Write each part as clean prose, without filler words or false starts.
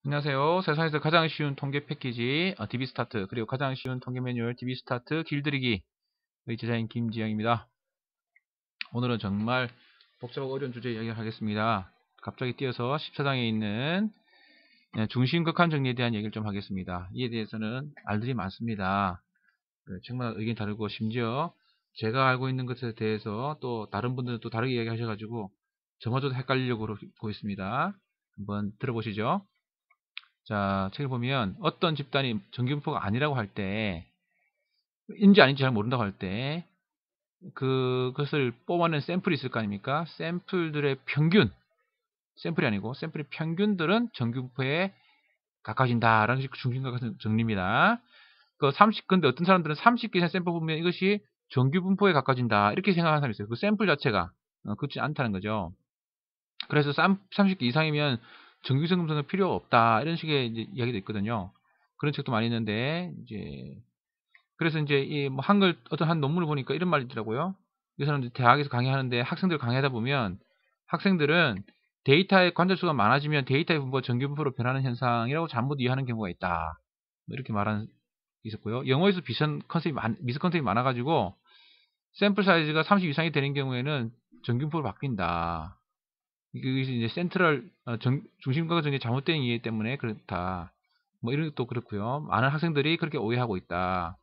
안녕하세요. 세상에서 가장 쉬운 통계 패키지 DB스타트 그리고 가장 쉬운 통계 매뉴얼 DB스타트 길들이기의 제자인 김지영입니다. 오늘은 정말 복잡하고 어려운 주제 이야기를 하겠습니다. 갑자기 띄어서 14장에 있는 중심극한 정리에 대한 얘기를 좀 하겠습니다. 이에 대해서는 알들이 많습니다. 책마다 의견이 다르고 심지어 제가 알고 있는 것에 대해서 또 다른 분들은 또 다르게 이야기하셔가지고 저마저도 헷갈리려고 그러고 있습니다. 한번 들어보시죠. 자, 책을 보면 어떤 집단이 정규분포가 아니라고 할 때, 인지 아닌지 잘 모른다고 할 때, 그것을 뽑아낸 샘플이 있을 거 아닙니까? 샘플들의 평균, 샘플이 아니고 샘플의 평균들은 정규분포에 가까워진다라는 것이 중심과 정리입니다. 근데 어떤 사람들은 30개 이상 샘플 보면 이것이 정규분포에 가까워진다 이렇게 생각하는 사람이 있어요. 그 샘플 자체가 그렇지 않다는 거죠. 그래서 30개 이상이면 정규성금성은 필요가 없다 이런 식의 이제 이야기도 있거든요. 그런 책도 많이 있는데 그래서 이제 이 뭐 한글 어떤 한 논문을 보니까 이런 말이 있더라고요. 이 사람들 대학에서 강의하는데 학생들 강의하다 보면 학생들은 데이터의 관찰수가 많아지면 데이터의 분포가 정규분포로 변하는 현상이라고 잘못 이해하는 경우가 있다. 뭐 이렇게 말한 게 있었고요. 영어에서 미스 컨셉이 많아가지고 샘플 사이즈가 30 이상이 되는 경우에는 정규분포로 바뀐다. 이것이 이제 중심과 정의 잘못된 이해 때문에 그렇다. 뭐 이런 것도 그렇고요. 많은 학생들이 그렇게 오해하고 있다.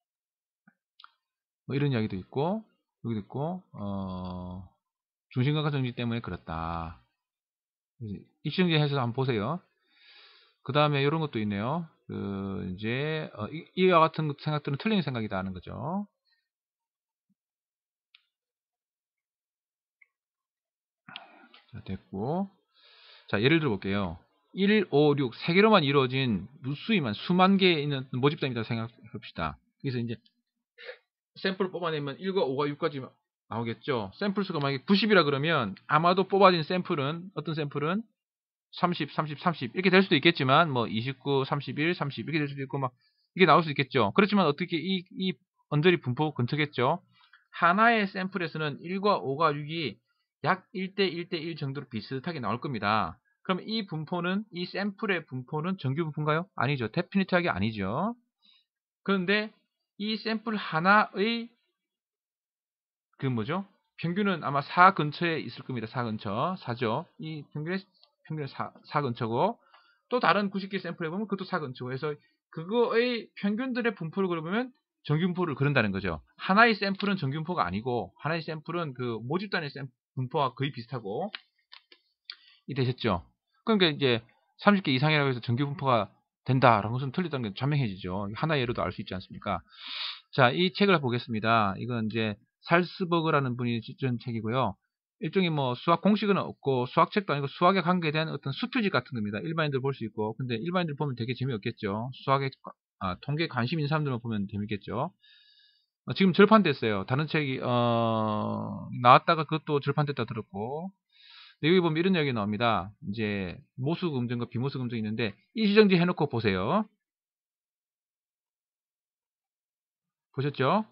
뭐 이런 이야기도 있고, 여기도 있고, 중심과 정지 때문에 그렇다. 입시정지 해서 한번 보세요. 그 다음에 이런 것도 있네요. 이와 같은 생각들은 틀린 생각이다 하는 거죠. 자, 됐고. 자, 예를 들어 볼게요. 1, 5, 6, 3개로만 이루어진 무수히만 수만 개 있는 모집단이다 생각해 봅시다. 그래서 이제 샘플을 뽑아내면 1과 5과 6까지 나오겠죠. 샘플 수가 만약에 90이라 그러면 아마도 뽑아진 샘플은 어떤 샘플은 30, 30, 30 이렇게 될 수도 있겠지만 뭐 29, 31, 30 이렇게 될 수도 있고 막 이게 나올 수 있겠죠. 그렇지만 어떻게 이 언저리 분포 근처겠죠. 하나의 샘플에서는 1과 5과 6이 약 1대 1대 1 정도로 비슷하게 나올 겁니다. 그럼 이 샘플의 분포는 정규 분포인가요? 아니죠. 데피니트하게 아니죠. 그런데 이 샘플 하나의 평균은 아마 4 근처에 있을 겁니다. 4 근처. 4죠. 이 평균은 4 근처고 또 다른 90개 샘플에 보면 그것도 4 근처고 해서 그거의 평균들의 분포를 그려보면 정균포를 그린다는 거죠. 하나의 샘플은 정균포가 아니고 하나의 샘플은 그 모집단의 분포와 거의 비슷하고 이 되셨죠. 그러니까 이제 30개 이상이라고 해서 정규분포가 된다라는 것은 틀리다는 게 자명해지죠. 하나의 예로도 알 수 있지 않습니까? 자, 이 책을 보겠습니다. 이건 이제 살스버그라는 분이 쓴 책이고요. 일종의 뭐 수학 공식은 없고 수학책도 아니고 수학에 관계된 어떤 수표집 같은 겁니다. 일반인들 볼 수 있고 근데 일반인들 보면 되게 재미없겠죠. 통계에 관심 있는 사람들만 보면 재밌겠죠. 지금 절판됐어요. 다른 책이 나왔다가 그것도 절판됐다 들었고 여기 보면 이런 이야기 나옵니다. 이제 모수 검증과 비모수 검증이 있는데 일시정지 해놓고 보세요. 보셨죠?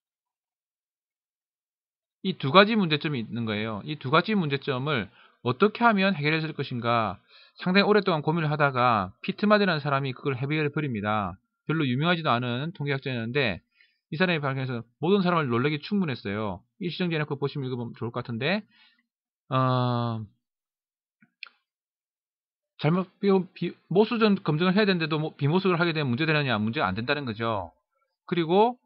이 두 가지 문제점이 있는 거예요. 이 두 가지 문제점을 어떻게 하면 해결해 줄 것인가 상당히 오랫동안 고민을 하다가 피트마디라는 사람이 그걸 해결해 버립니다. 별로 유명하지도 않은 통계학자였는데 이 사람이 발견해서 모든 사람을 놀라기 충분했어요. 일시정지 해놓고 보시면 읽어보면 좋을 것 같은데 모수전 검증을 해야 되는데도 비모수를 하게 되면 문제되느냐? 문제가 안 된다는 거죠. 그리고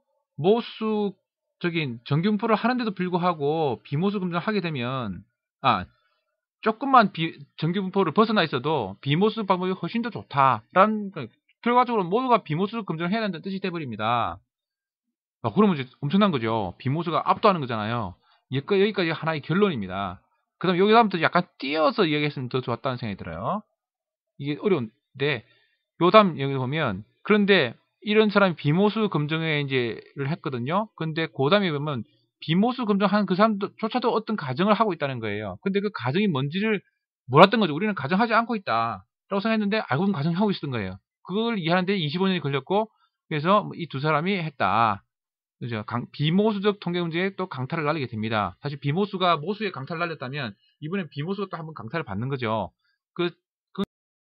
모수적인 정균포를 하는데도 불구하고 비모수 검증을 하게 되면 조금만 정규분포를 벗어나 있어도 비모수 방법이 훨씬 더 좋다라는 결과적으로 모두가 비모수 검증을 해야 된다는 뜻이 돼버립니다. 그러면 이제 엄청난 거죠. 비모수가 압도하는 거잖아요. 여기까지 하나의 결론입니다. 그 다음 여기 다음부터 약간 띄어서 이야기했으면 더 좋았다는 생각이 들어요. 이게 어려운데 요 다음 여기 보면 그런데 이런 사람이 비모수 검증에 이제를 했거든요. 근데 그 다음에 보면 비모수 검증한 그 사람조차도 어떤 가정을 하고 있다는 거예요. 근데 그 가정이 뭔지를 몰랐던 거죠. 우리는 가정하지 않고 있다 라고 생각했는데 알고 보면 가정하고 있었던 거예요. 그걸 이해하는데 25년이 걸렸고 그래서 이 두 사람이 했다. 그죠? 비모수적 통계 문제에 또 강타를 날리게 됩니다. 사실 비모수가 모수에 강타를 날렸다면 이번엔 비모수가 또 한번 강타를 받는 거죠. 그